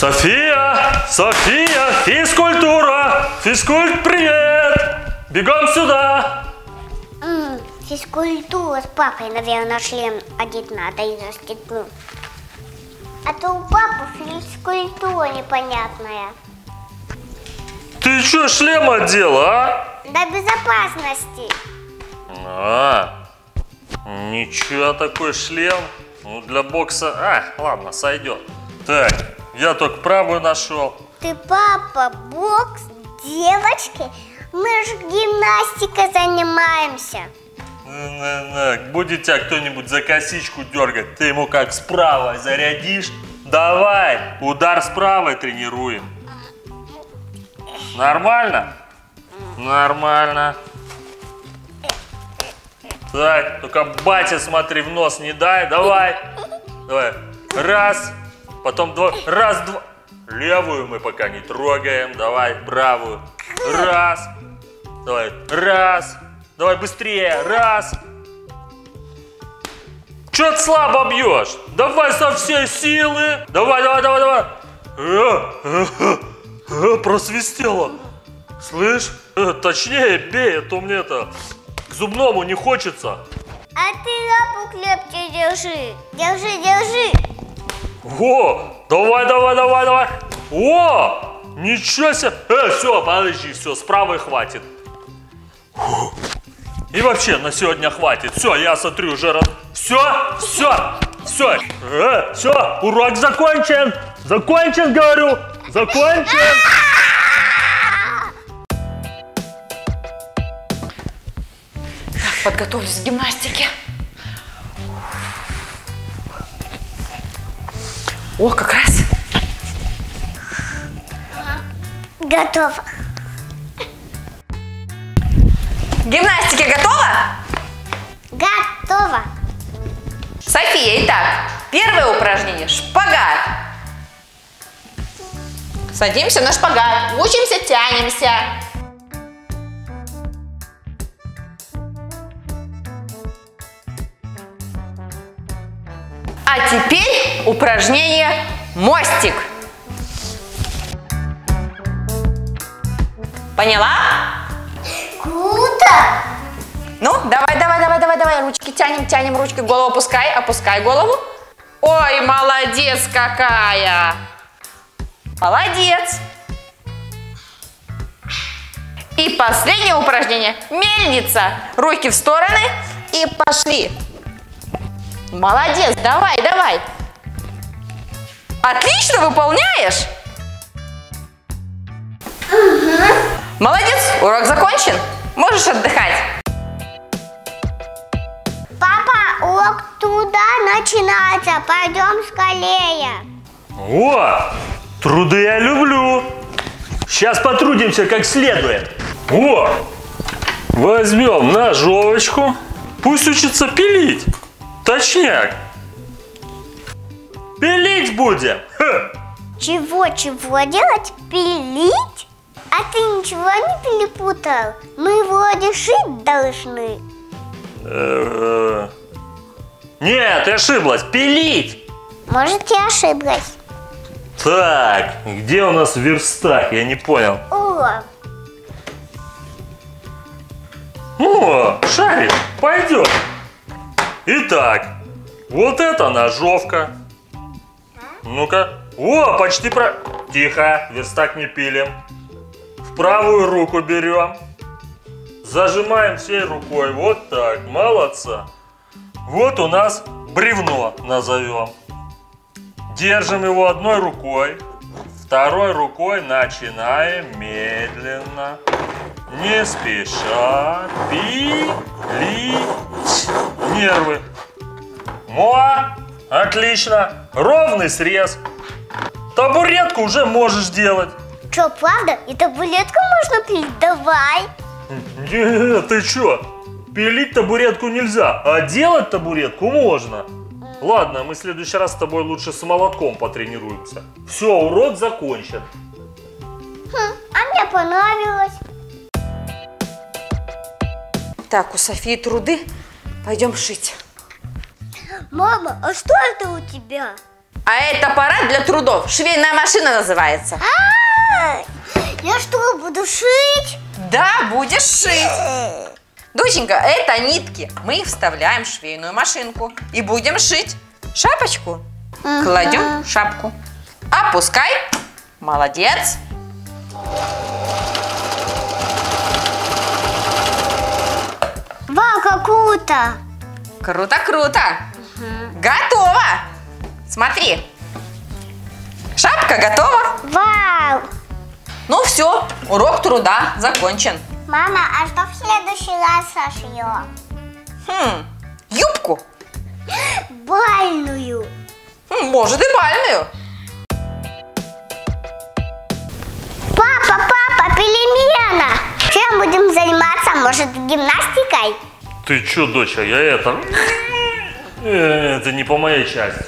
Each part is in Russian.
София! София! Физкультура! Физкульт, привет! Бегом сюда! Физкультура с папой, наверное, шлем одеть надо и расстегнуть. А то у папы физкультура непонятная. Ты что шлем одела, а? Для безопасности. Ничего, такой шлем. Ну, для бокса... ладно, сойдет. Так, я только правую нашел. Ты, папа, бокс, девочки? Мы же гимнастикой занимаемся. Будет тебя кто-нибудь за косичку дергать, ты ему как с правой зарядишь. Давай, удар с правой тренируем. Нормально? Нормально. Так, только батя, смотри, в нос не дай. Давай. Давай. Раз. Потом два. Раз, два. Левую мы пока не трогаем. Давай, правую. Раз. Давай. Раз. Давай быстрее. Раз. Чё ты слабо бьешь? Давай со всей силы. Давай, давай, давай, давай. Просвистело. Слышь? Точнее бей, а то мне это... К зубному не хочется. А ты лапу крепче держи. Держи, держи. О, давай, давай, давай, давай. О, ничего себе. Все, подожди, все, с правой хватит. И вообще на сегодня хватит. Все, я смотрю уже раз. Все, все, все. Все, урок закончен. Закончен, говорю. Закончен. Подготовлюсь к гимнастике. О, как раз. Готово. К гимнастике готова? Готово. София, итак, первое упражнение – шпагат. Садимся на шпагат, учимся, тянемся. А теперь упражнение мостик. Поняла? Круто. Ну, давай, давай, давай, давай, давай, ручки тянем, тянем ручки, голову опускай, опускай голову. Ой, молодец какая! Молодец! И последнее упражнение – мельница. Руки в стороны и пошли. Молодец, давай, давай. Отлично выполняешь. Молодец, урок закончен. Можешь отдыхать. Папа, урок труда начинается. Пойдем скорее. О, труды я люблю. Сейчас потрудимся как следует. О, возьмем ножовочку. Пусть учится пилить. Точняк. Пилить будем. Чего делать? Пилить? А ты ничего не перепутал? Мы вроде шить должны. Нет, ты ошиблась. Пилить. Может, я ошиблась. Так, где у нас верстак? Я не понял. О, шарик, пойдет. Итак, вот это ножовка. Ну-ка. О, почти про... Тихо, верстак не пилим. В правую руку берем. Зажимаем всей рукой. Вот так, молодца. Вот у нас бревно назовем. Держим его одной рукой. Второй рукой начинаем медленно, не спеша пилить нервы. Отлично. Ровный срез. Табуретку уже можешь делать. Что, правда? И табуретку можно пилить? Давай. Нет, ты что? Пилить табуретку нельзя, а делать табуретку можно. Ладно, мы в следующий раз с тобой лучше с молотком потренируемся. Все, урок закончен. А мне понравилось. Так, у Софии труды. Пойдем шить. Мама, а что это у тебя? А это аппарат для трудов. Швейная машина называется. Я что, буду шить? Да, будешь шить. Доченька, это нитки. Мы их вставляем в швейную машинку. И будем шить шапочку. Кладем шапку. Опускай. Молодец. Вау, как круто! Круто, круто. Готово. Смотри. Шапка готова. Вау! Ну все, урок труда закончен. Мама, а что в следующий раз сошьем? Юбку. Бальную. Может и бальную. Папа, перемена! Чем будем заниматься? Может, гимнастикой? Ты чё, доча, я это... Это не по моей части.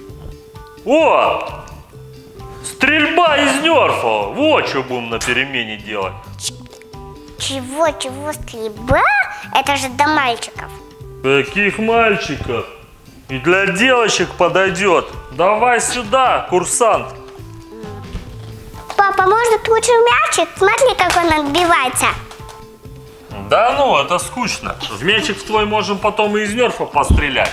О! Стрельба из нерфа! Вот что будем на перемене делать. Чего, стрельба? Это же для мальчиков. Каких мальчиков? И для девочек подойдет. Давай сюда, курсант. Папа, может лучше мячик? Смотри, как он отбивается. Да ну, это скучно. В мячик в твой можем потом и из нерфа пострелять.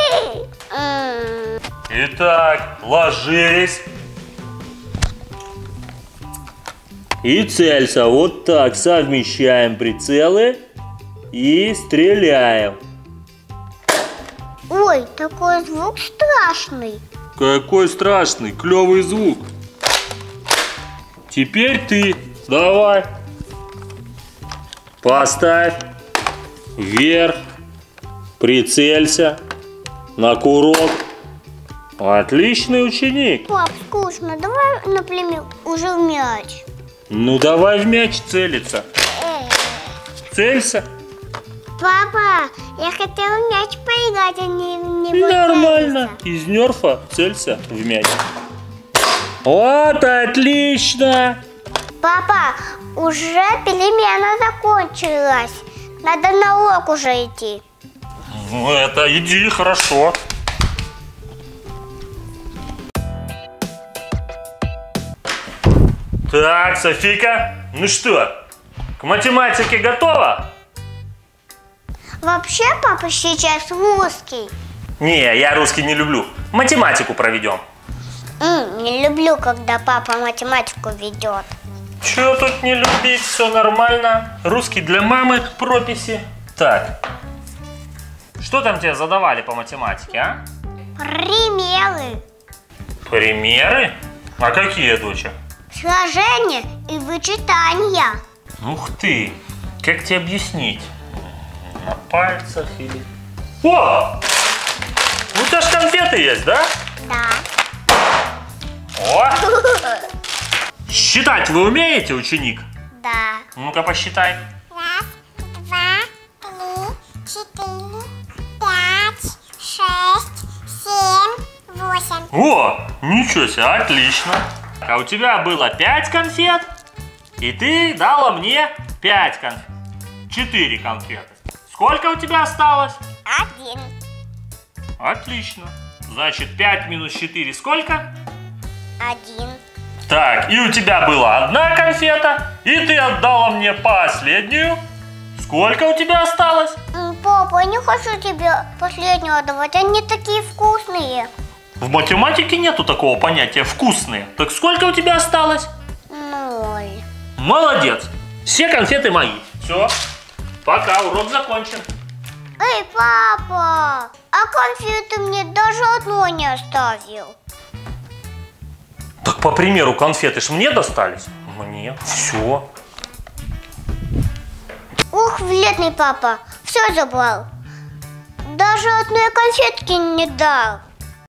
Итак, ложись. И целься. Вот так. Совмещаем прицелы и стреляем. Ой, такой звук страшный. Какой страшный, клевый звук. Теперь ты. Давай. Поставь. Вверх. Прицелься. На курок. Отличный ученик. Пап, скучно. Давай, например, уже в мяч. Ну давай в мяч целиться. Целься. Папа, я хотела в мяч поиграть, а не Нормально. Из нерфа целься в мяч. Вот, отлично. Папа, уже перемена закончилась. Надо на урок уже идти. Ну это иди, хорошо. Так, Софийка, ну что, к математике готова? Вообще, папа сейчас русский. Не, я русский не люблю. Математику проведем. Не люблю, когда папа математику ведет. Чё тут не любить, все нормально. Русский для мамы, прописи. Так, что там тебе задавали по математике, а? Примеры. Примеры? А какие, доча? Сложения и вычитания. Ух ты, как тебе объяснить? На пальцах или... О! У тебя же конфеты есть, да? Да. О! Считать вы умеете, ученик? Да. Ну-ка посчитай. 1, 2, 3, 4, 5, 6, 7, 8. О, ничего себе, отлично. А у тебя было 5 конфет, и ты дала мне 5 конфет. 4 конфеты. Сколько у тебя осталось? 1. Отлично. Значит, 5 минус 4 сколько? 1. Так, и у тебя была 1 конфета, и ты отдала мне последнюю. Сколько у тебя осталось? Папа, я не хочу тебе последнюю отдавать, они такие вкусные. В математике нету такого понятия «вкусные». Так сколько у тебя осталось? 0. Молодец. Все конфеты мои. Все. Пока, урок закончен. Эй, папа, а конфеты мне даже одной не оставил. Так, по примеру, конфеты ж мне достались? Мне. Все. Ух, вредный папа, все забрал. Даже одной конфетки не дал.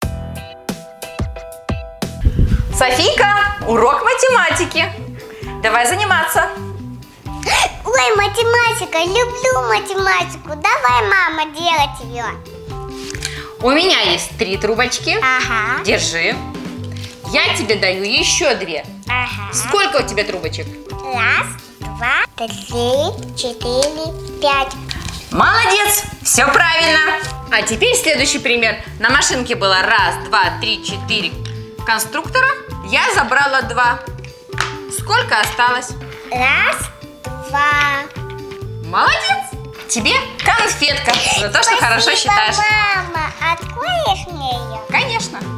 Софийка, урок математики. Давай заниматься. Ой, математика, люблю математику. Давай, мама, делать ее. У меня есть 3 трубочки. Ага. Держи. Я тебе даю еще 2. Ага. Сколько у тебя трубочек? 1, 2, 3, 4, 5. Молодец, все правильно. А теперь следующий пример. На машинке было 1, 2, 3, 4 конструктора. Я забрала 2. Сколько осталось? 1, 2. Молодец. Тебе конфетка за то, что Спасибо, хорошо считаешь. мама, откроешь мне ее? Конечно.